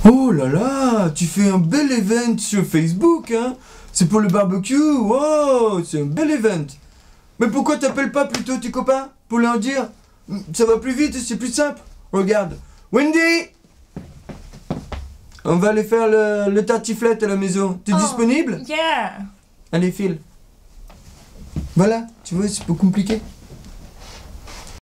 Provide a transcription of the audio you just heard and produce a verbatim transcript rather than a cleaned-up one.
Oh là là, tu fais un bel event sur Facebook, hein? C'est pour le barbecue, wow, c'est un bel event. Mais pourquoi t'appelles pas plutôt tes copains pour leur dire? Ça va plus vite, c'est plus simple. Regarde, Wendy! On va aller faire le, le tartiflette à la maison. T'es Oh, disponible? Yeah. Allez, file. Voilà, tu vois, c'est pas compliqué.